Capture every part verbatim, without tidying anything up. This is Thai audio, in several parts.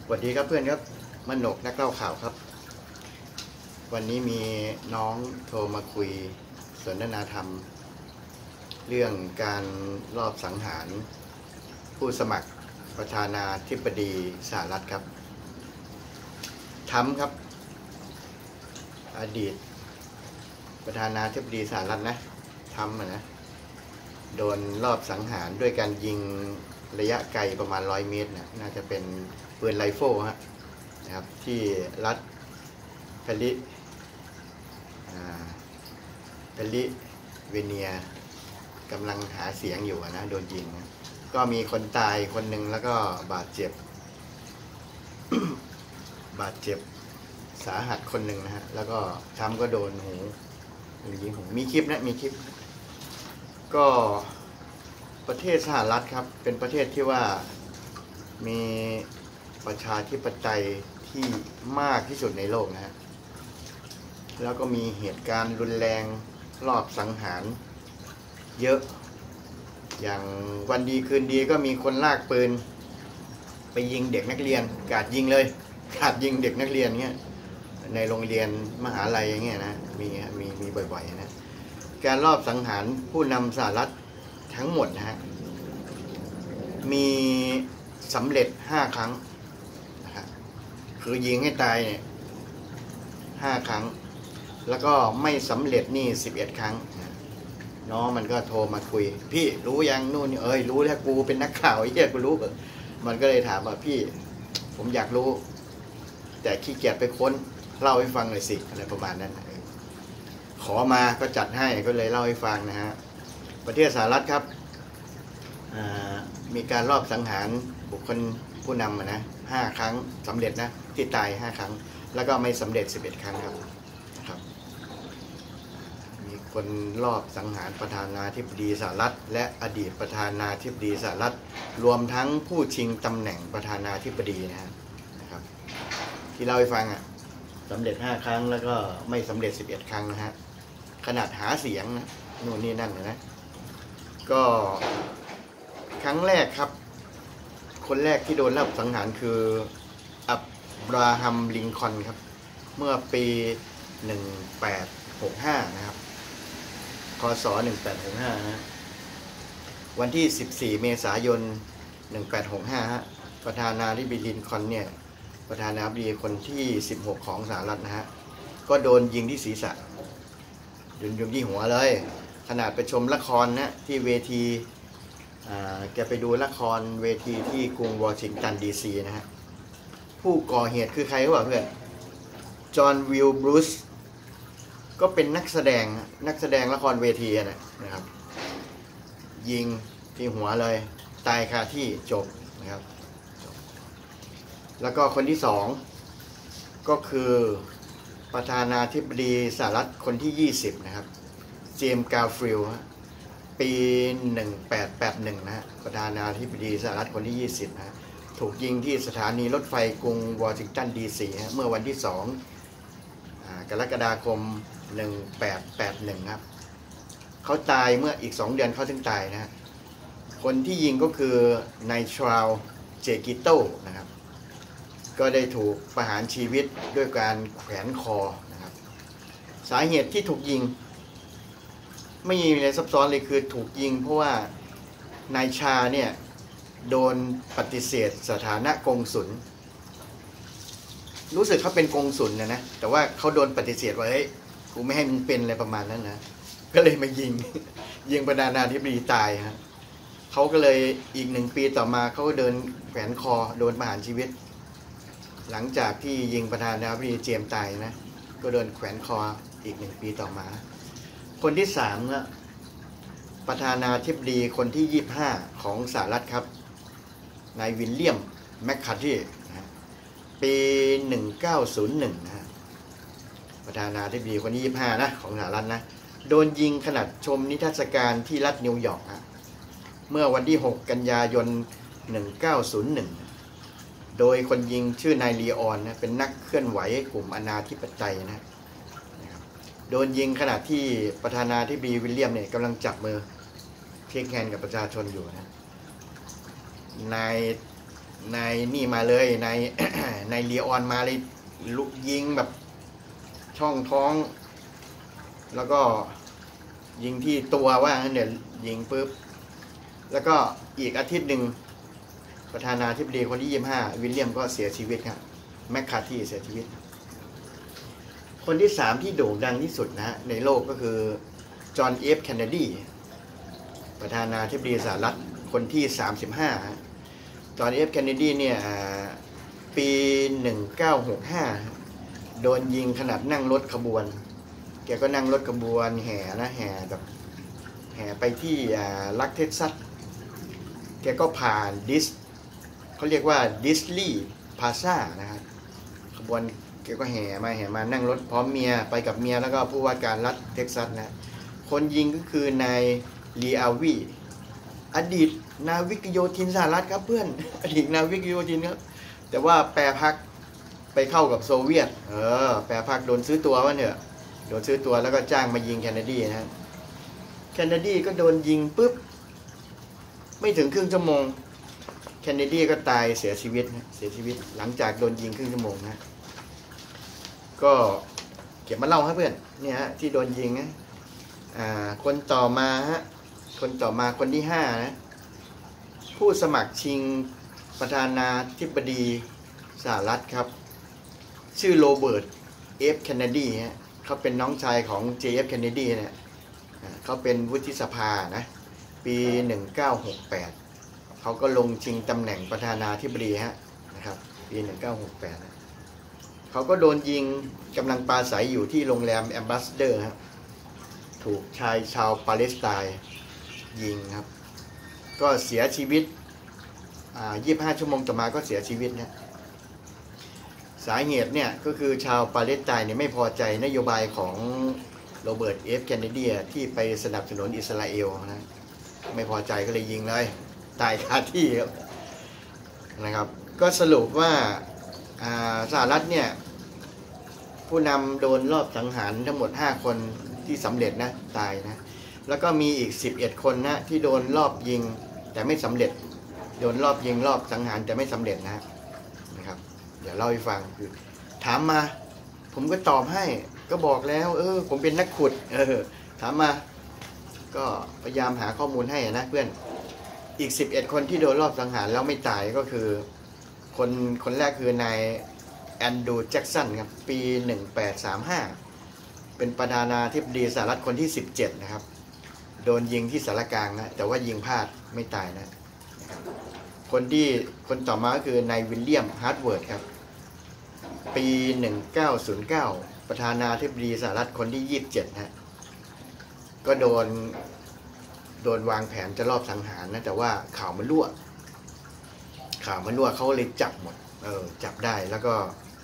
สวัสดีครับเพื่อนครับมนกนักเล่าข่าวครับวันนี้มีน้องโทรมาคุยสนทนาธรรมเรื่องการลอบสังหารผู้สมัครประธานาธิบดีสหรัฐครับทรัมป์ครับอดีตประธานาธิบดีสหรัฐนะทรัมป์นะโดนลอบสังหารด้วยการยิงระยะไกลประมาณร้อยเมตรนะน่าจะเป็นปืนไรเฟิลฮะนะครับที่รัฐแคลิแคลิเวเนียกำลังหาเสียงอยู่นะโดนยิงนะก็มีคนตายคนหนึ่งแล้วก็บาดเจ็บ บาดเจ็บสาหัสคนหนึ่งนะฮะแล้วก็ทำก็โดนหูยิงหูมีคลิปนะมีคลิปก็ประเทศสหรัฐครับเป็นประเทศที่ว่ามีประชาธิปไตยที่มากที่สุดในโลกนะฮะแล้วก็มีเหตุการณ์รุนแรงรอบสังหารเยอะอย่างวันดีคืนดีก็มีคนลากปืนไปยิงเด็กนักเรียนกราดยิงเลยกราดยิงเด็กนักเรียนเงี้ยในโรงเรียนมหาลัยอย่างเงี้ยนะมีมีมีบ่อยๆนะการรอบสังหารผู้นำสหรัฐทั้งหมดนะฮะมีสำเร็จห้าครั้งนะครับคือยิงให้ตายเนี่ยห้าครั้งแล้วก็ไม่สำเร็จนี่สิบเอ็ดครั้งน้องมันก็โทรมาคุยพี่รู้ยังนู่นเอ้ยรู้แล้วกูเป็นนักข่าวไอ้เหี้ยกูรู้มันก็เลยถามว่าพี่ผมอยากรู้แต่ขี้เกียจไปค้นเล่าให้ฟังหน่อยสิอะไรประมาณนั้นขอมาก็จัดให้ก็เลยเล่าให้ฟังนะฮะประเทศสหรัฐครับมีการรอบสังหารบุคคลผู้นำนะห้าครั้งสำเร็จนะที่ตายห้าครั้งแล้วก็ไม่สำเร็จสิบเอ็ดครั้งครับนะครับมีคนรอบสังหารประธานาธิบดีสหรัฐและอดีตประธานาธิบดีสหรัฐรวมทั้งผู้ชิงตำแหน่งประธานาธิบดีนะครับที่เล่าให้ฟังอ่ะสำเร็จห้าครั้งแล้วก็ไม่สำเร็จสิบเอ็ดครั้งนะฮะขนาดหาเสียงนะนู่นนี่นั่นนะก็ครั้งแรกครับคนแรกที่โดนรอบสังหารคืออับราฮัมลิงคอล์นครับเมื่อปีหนึ่งแปดหกห้านะครับคศหนึ่งแปดหกห้านะวันที่สิบสี่เมษายนหนึ่งแปดหกห้าฮะประธานาธิบดีลินคอล์นเนี่ยประธานาธิบดีคนที่สิบหกของสหรัฐนะฮะก็โดนยิงที่ศีรษะโดนยิงที่หัวเลยขนาดไปชมละครนะที่เวทีแกไปดูละครเวทีที่กรุงวอชิงตันดีซีนะฮะผู้ก่อเหตุคือใครก็บอกเพื่อนจอห์นวิลบรูซก็เป็นนักแสดงนักแสดงละครเวทีนะครับยิงที่หัวเลยตายคาที่จบนะครับแล้วก็คนที่สองก็คือประธานาธิบดีสหรัฐคนที่ยี่สิบนะครับเจมส์ การ์ฟิลด์ปีหนึ่งแปดแปดหนึ่งนะฮะประธานาธิบดีสหรัฐคนที่ยี่สิบนะถูกยิงที่สถานีรถไฟกรุงวอชิงตันดีซีเมื่อวันที่สองกรกฎาคมหนึ่งแปดแปดหนึ่งครับเขาตายเมื่ออีกสองเดือนเขาถึงตายนะฮะคนที่ยิงก็คือนายชาร์ลส์ เจกิโต้นะครับก็ได้ถูกประหารชีวิตด้วยการแขวนคอนะครับสาเหตุที่ถูกยิงไม่มีอะไรซับซ้อนเลยคือถูกยิงเพราะว่านายชาเนี่ยโดนปฏิเสธสถานะกงสุลรู้สึกเขาเป็นกงสุลนะนะแต่ว่าเขาโดนปฏิเสธว่าเฮ้ยกูไม่ให้มึงเป็นอะไรประมาณนั้นนะก็เลยมายิงยิงประธานาธิบดีตายฮะเขาก็เลยอีกหนึ่งปีต่อมาเขาก็เดินแขวนคอโดนประหารชีวิตหลังจากที่ยิงประธานาธิบดีเจมส์ตายนะก็โดนแขวนคออีกหนึ่งปีต่อมาคนที่สามนะประธานาธิบดีคนที่ยี่สิบห้าของสหรัฐครับนายวิลเลียมแมคคาร์ธีนะปีหนึ่งเก้าศูนย์หนึ่งนะประธานาธิบดีคนที่ยี่สิบห้านะของสหรัฐนะโดนยิงขณะชมนิทรรศการที่รัฐนิวยอร์กนะเมื่อวันที่หกกันยายนหนึ่งเก้าศูนย์หนึ่งโดยคนยิงชื่อนายลีออนนะเป็นนักเคลื่อนไหวกลุ่มอนาธิปไตยนะโดนยิงขณะที่ประธานาธิบดีวิลเลียมเนี่ยกำลังจับมือเช็คแฮนด์กับประชาชนอยู่นะนายในนี่มาเลยใน ในลีออนมาเลยลุกยิงแบบช่องท้อง แล้วก็ยิงที่ตัวว่างั้นเดี๋ยวยิงปุ๊บแล้วก็อีกอาทิตย์หนึ่งประธานาธิบดีคนที่ยี่สิบห้าวิลเลียมก็เสียชีวิตครับแมคคาร์ธีเสียชีวิตคนที่สามที่โด่งดังที่สุดนะฮะในโลกก็คือจอห์นเอฟเคนเนดีประธานาธิบดีสหรัฐคนที่สามสิบห้าจอห์นเอฟเคนเนดีเนี่ยปีหนึ่งเก้าหกห้าโดนยิงขนาดนั่งรถขบวนแกก็นั่งรถขบวนแห่นะแห่แบบแห่ไปที่รัฐเท็กซัสแกก็ผ่านดิสเขาเรียกว่าดิสลีย์พาซ่านะครับขบวนแกก็แห่มาแห่มานั่งรถพร้อมเมียไปกับเมียแล้วก็ผู้ว่าการรัฐเท็กซัสนะคนยิงก็คือนายลีอาวีอดีตนาวิกโยธินสหรัฐครับเพื่อนอดีตนาวิกโยธินครับแต่ว่าแปรพักไปเข้ากับโซเวียตเออแปรพักโดนซื้อตัววะเนี่ยโดนซื้อตัวแล้วก็จ้างมายิงแคนเนดีนะแคนเนดีก็โดนยิงปุ๊บไม่ถึงครึ่งชั่วโมงแคนเนดีก็ตายเสียชีวิตนะเสียชีวิตหลังจากโดนยิงครึ่งชั่วโมงนะก็เก็บมาเล่าให้เพื่อนเนี่ยฮะที่โดนยิงนะอ่าคนต่อมาฮะคนต่อมาคนที่ห้านะผู้สมัครชิงประธานาธิบดีสหรัฐครับชื่อโรเบิร์ตเอฟเคนเนดีฮะเขาเป็นน้องชายของ เจ เอฟ เคนเนดีเนี่ยเขาเป็นวุฒิสภานะปีหนึ่งเก้าหกแปดเขาก็ลงชิงตำแหน่งประธานาธิบดีฮะนะครับปีหนึ่งเก้าหกแปดนะเขาก็โดนยิงกำลังปราศัยอยู่ที่โรงแรมแอมบาสเดอร์ฮะถูกชายชาวปาเลสไตน์ยิงครับก็เสียชีวิตอ่ายี่สิบห้าชั่วโมงต่อมาก็เสียชีวิตนะสาเหตุเนี่ยก็คือชาวปาเลสไตน์เนี่ยไม่พอใจนโยบายของโรเบิร์ตเอฟเคนเนดีที่ไปสนับสนุนอิสราเอลนะไม่พอใจก็เลยยิงเลยตายคาที่ครับนะครับก็สรุปว่าสหรัฐเนี่ยผู้นำโดนรอบสังหารทั้งหมดห้าคนที่สำเร็จนะตายนะแล้วก็มีอีกสิบเอ็ดคนนะที่โดนรอบยิงแต่ไม่สำเร็จโดนรอบยิงรอบสังหารแต่ไม่สำเร็จนะนะครับเดี๋ยวเล่าให้ฟังคือถามมาผมก็ตอบให้ก็บอกแล้วเออผมเป็นนักขุดเออถามมาก็พยายามหาข้อมูลให้นะเพื่อนอีกสิบเอ็ดคนที่โดนรอบสังหารแล้วไม่ตายก็คือคนคนแรกคือนายแอนดรูว์แจ็กสันครับปีหนึ่งแปดสามห้าเป็นประธานาธิบดีสหรัฐคนที่สิบเจ็ดนะครับโดนยิงที่สารกลางนะแต่ว่ายิงพลาดไม่ตายนะคนที่คนต่อมาก็คือนายวิลเลียมฮาร์ดเวิร์ดครับปีหนึ่งเก้าศูนย์เก้าประธานาธิบดีสหรัฐคนที่ยี่สิบเจ็ดนะก็โดนโดนวางแผนจะรอบสังหารนะแต่ว่าข่าวมันรั่วข่าวมันรั่วเขาเลยจับหมดเออจับได้แล้วก็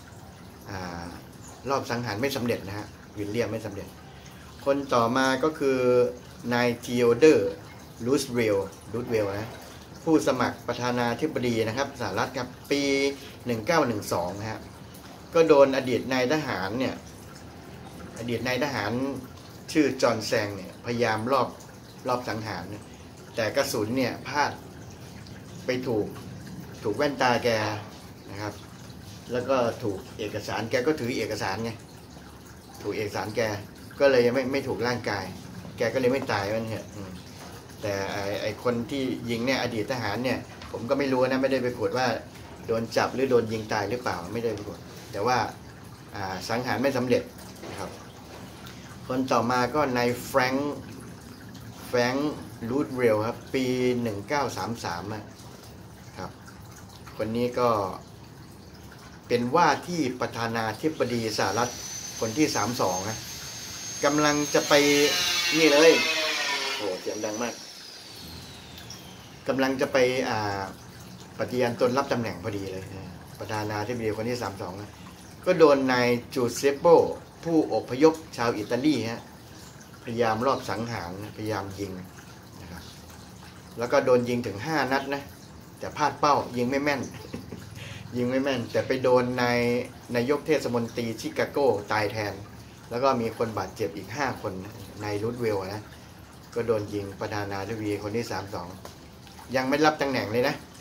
รอบสังหารไม่สำเร็จนะฮะวิลเลียมไม่สำเร็จคนต่อมาก็คือนายทีโอเดอร์รูสเวลล์รูสเวลล์นะผู้สมัครประธานาธิบดีนะครับสหรัฐครับปีหนึ่งเก้าหนึ่งสองนะครับก็โดนอดีตนายทหารเนี่ยอดีตนายทหารชื่อจอห์นแซงเนี่ยพยายามรอบรอบสังหารแต่กระสุนเนี่ยพลาดไปถูกถูกแว่นตาแกนะครับแล้วก็ถูกเอกสารแกก็ถือเอกสารไงถูกเอกสารแกก็เลยไม่ไม่ถูกร่างกายแกก็เลยไม่ตายมันเหรอแต่ไอไอคนที่ยิงเนี่ยอดีตทหารเนี่ยผมก็ไม่รู้นะไม่ได้ไปขุดว่าโดนจับหรือโดนยิงตายหรือเปล่าไม่ได้ไปขุดแต่ว่าสังหารไม่สำเร็จนะครับคนต่อมาก็นายแฟรงค์แฟรงค์รูดเวลครับปีหนึ่งเก้าสามสามนะครับคนนี้ก็เป็นว่าที่ประธานาธิบดีสหรัฐคนที่สามสิบสองนะกำลังจะไปนี่เลยโอ้เสียงดังมากกำลังจะไปอ่าปฏิญาณตนรับตำแหน่งพอดีเลยประธานาธิบดีคนที่สามสิบสองนะก็โดนนายจูเซปโปผู้อพยพชาวอิตาลีฮะพยายามรอบสังหารพยายามยิงนะครับแล้วก็โดนยิงถึงห้านัดนะแต่พลาดเป้ายิงไม่แม่น ยิงไม่แม่นแต่ไปโดนนายนายกเทศมนตรีชิคาโกตายแทนแล้วก็มีคนบาดเจ็บอีกห้าคนนายรูดเวลนะก็โดนยิงประธานาธิบดีคนที่สามสิบสองยังไม่รับตำแหน่งเลยนะ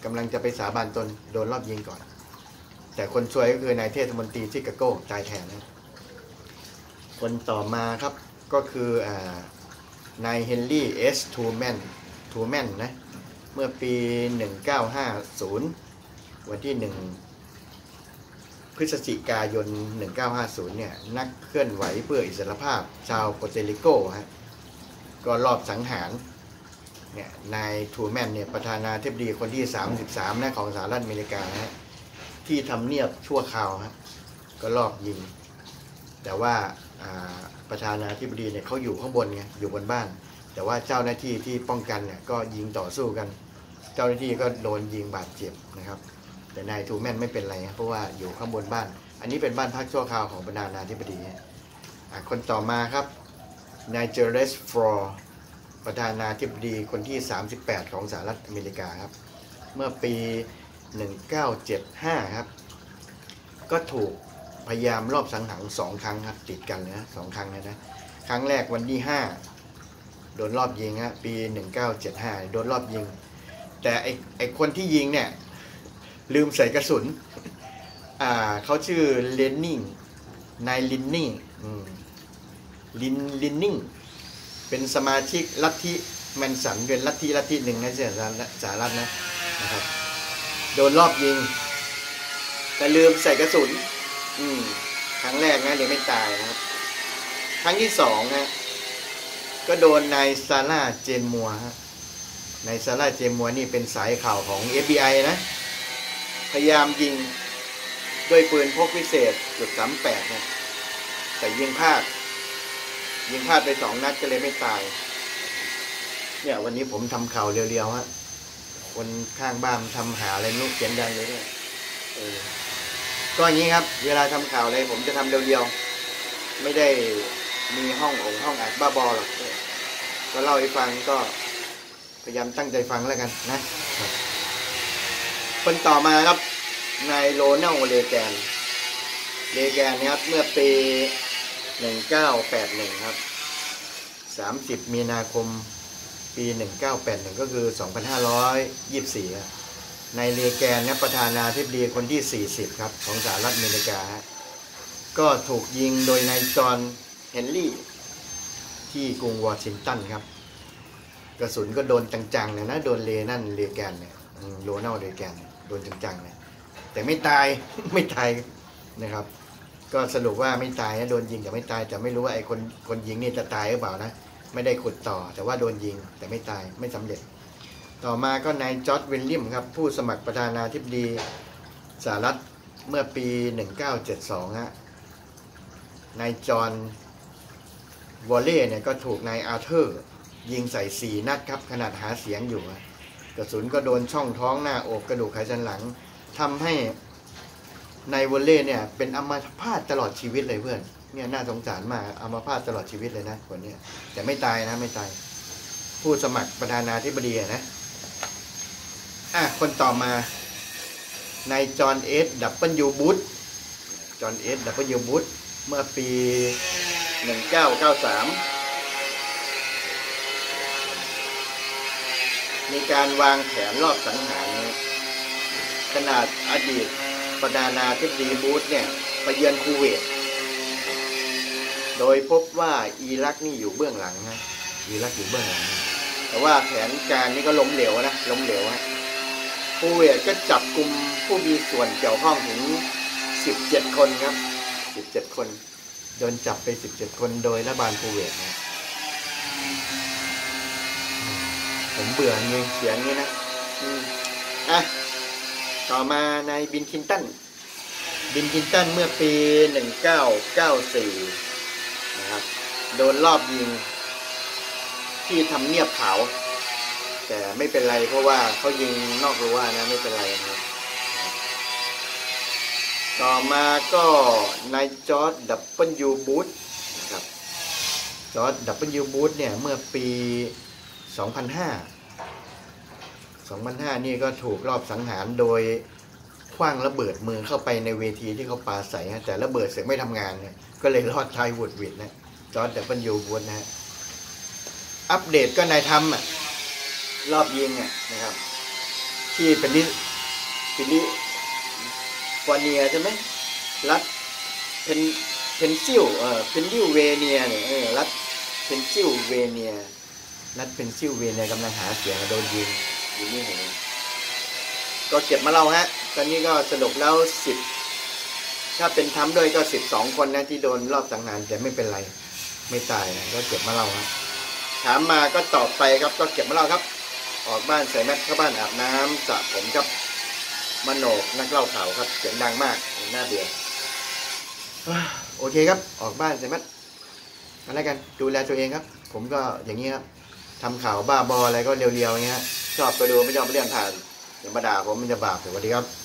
กำลังจะไปสาบานตนโดนรอบยิงก่อนแต่คนช่วยก็คือนายเทศมนตรีชิคาโกตายแทนนะคนต่อมาครับก็คืออ่านายเฮนรี่เอสทูแมนทูแมนนะเมื่อปีหนึ่งเก้าห้าศูนย์วันที่หนึ่งพฤศจิกายนหนึ่งเก้าห้าศูนย์เนี่ยนักเคลื่อนไหวเพื่ออิสรภาพชาวโปเตริโกฮะก็รอบสังหารเนี่ยนายทูแมนเนี่ยประธานาธิบดีคนที่สามสิบสามนะของสหรัฐอเมริกานะที่ทำเนียบชั่วคราวฮะก็รอบยิงแต่ว่าประธานาธิบดีเนี่ยเขาอยู่ข้างบนไงอยู่บนบ้านแต่ว่าเจ้าหน้าที่ที่ป้องกันเนี่ยก็ยิงต่อสู้กันเจ้าหน้าที่ก็โดนยิงบาดเจ็บนะครับแต่นายทูแมนไม่เป็นไรเพราะว่าอยู่ข้างบนบ้านอันนี้เป็นบ้านพักชั่วคราวของประธานาธิบดีคนต่อมาครับนายเจอเรสฟลอร์ประธานาธิบดีคนที่สามสิบแปดของสหรัฐอเมริกาครับเมื่อปีหนึ่งเก้าเจ็ดห้าครับก็ถูกพยายามรอบสังหารสองครั้งครับติดกันนะสองครั้งนะนะครั้งแรกวันที่ห้าโดนรอบยิงฮะปีหนึ่งเก้าเจ็ดห้าโดนรอบยิงแต่ไอไอคนที่ยิงเนี่ยลืมใส่กระสุนอ่าเขาชื่อเลนนิงนายลินนิ่งลินลินนิ่งเป็นสมาชิกลัทธิแมนสันเป็นลัทธิลัทธิหนึ่งในสหรัฐนะนะครับโดนรอบยิงแต่ลืมใส่กระสุนอืมครั้งแรกนะเดี๋ยวไม่ตายนะครับครั้งที่สองนะก็โดนนายซาร่าเจนมัวฮะนายซาร่าเจนมัวนี่เป็นสายข่าวของ เอฟ บี ไอ นะพยายามยิงด้วยปืนพกพิเศษจุดสามแปดนะแต่ยิงพลาดยิงพลาดไปสองนัดก็เลยไม่ตายเนี่ยวันนี้ผมทำข่าวเรียวๆฮะคนข้างบ้านทำหาอะไรนุ๊กเขียนดังเลยเนี่ยเออก็อย่างนี้ครับเวลาทำข่าวอะไรผมจะทำเรียวๆไม่ได้มีห้ององห้องอัดบ้าบอหรอกก็เล่าให้ฟังก็พยายามตั้งใจฟังแล้วกันนะคนต่อมาครับนายโรนัลด์เรแกนเรแกนนะครับเมื่อปีหนึ่งเก้าแปดหนึ่งครับสามสิบมีนาคมปีหนึ่งเก้าแปดหนึ่งก็คือสองพันห้าร้อยยี่สิบสี่ครับนายเรแกนนะประธานาธิบดีคนที่สี่สิบครับของสหรัฐอเมริกาก็ถูกยิงโดยนายจอห์นเฮนรี่ที่กรุงวอชิงตันครับกระสุนก็โดนจังๆเลยนะโดนเลนั่นเรแกนเนี่ยโรนัลด์เรแกนโดนจังๆเลยแต่ไม่ตายไม่ตายนะครับก็สรุปว่าไม่ตายนะโดนยิงแต่ไม่ตายแต่ไม่รู้ว่าไอ้คนคนยิงนี่จะตายหรือเปล่านะไม่ได้ขุดต่อแต่ว่าโดนยิงแต่ไม่ตายไม่สำเร็จต่อมาก็นายจอร์จวิลเลียมครับผู้สมัครประธานาธิบดีสหรัฐเมื่อปีหนึ่งเก้าเจ็ดสองฮะนายจอห์นวอลเล่เนี่ยก็ถูกนายอาร์เธอร์ยิงใส่สี่นัดครับขนาดหาเสียงอยู่กระสุนก็โดนช่องท้องหน้าอกกระดูกไขสันหลังทำให้นายวอลเล่เนี่ยเป็นอัมพาตตลอดชีวิตเลยเพื่อนเนี่ยน่าสงสารมากอัมพาตตลอดชีวิตเลยนะคนนี้แต่ไม่ตายนะไม่ตายผู้สมัครประธานาธิบดีนะอ่ะคนต่อมานายจอห์นเอสดับเบิลยูบูธจอห์นเอสดับเบิลยูบูธเมื่อปีหนึ่งเก้าเก้าสามมีการวางแผนรอบสังหารขนาดอดีตประธานาธิบดีบูธเนี่ยไปเยือนคูเวตโดยพบว่าอิรักนี่อยู่เบื้องหลังนะอิรักอยู่เบื้องหลังแต่ว่าแผนการนี้ก็ล้มเหลวนะล้มเหลวฮะคูเวตก็จับกลุ่มผู้มีส่วนเกี่ยวข้องถึงสิบเจ็ดคนครับสิบเจ็ดคนโดนจับไปสิบเจ็ดคนโดยรัฐบาลคูเวตนะผมเบื่อเงี้ยเสียงนี้นะอ่ะต่อมานายบิลคินตันบิลคินตันเมื่อปีหนึ่งเก้าเก้าสี่นะครับโดนรอบยิงที่ทำเนียบขาวแต่ไม่เป็นไรเพราะว่าเขายิงนอกรั้วนะไม่เป็นไรนะครับต่อมาก็นายจอร์จดับเบิลยูบูธนะครับจอร์จดับเบิลยูบูธเนี่ยเมื่อปีสองพันห้า สองพันห้านี่ก็ถูกรอบสังหารโดยขว้างระเบิดมือเข้าไปในเวทีที่เขาปาใส่แต่ระเบิดเสร็จไม่ทำงานเนี่ยก็เลยรอดตายหวุดหวิดนะจอร์จดับเบิลยูบูธนะฮะอัปเดตก็นายทำอ่ะรอบยิงอ่ะนะครับที่เป็นนิฟิลิฟอร์เนียใช่ไหมรัฐเพนเพนซิลเอ่อเพนซิลเวเนียเนี่ยเออรัฐเพนซิลเวเนียรัฐเพนซิลเวเนียกำลังหาเสียงโดนยิงอยู่นี่เห็นก็เก็บมาเล่าฮะตอนนี้ก็สรุปแล้วสิบถ้าเป็นทำด้วยก็สิบสองคนนะที่โดนรอบสังหารแต่ไม่เป็นไรไม่ตายนะก็เก็บมาเล่าฮะถามมาก็ตอบไปครับก็เก็บมาเล่าครับออกบ้านใส่แมสเข้าบ้านอาบน้ำสระผมครับมโนกนักเล่าข่าวครับเสียงดังมากน่าเบื่อโอเคครับออกบ้านใส่แมสอะไรกันดูแลตัวเองครับผมก็อย่างนี้ครับทำข่าวบ้าบออะไรก็เรียวๆอย่างเงี้ยชอบก็ดูไม่ชอบก็เลื่อนผ่านอย่ามาด่าผมมันจะบาปสวัสดีครับ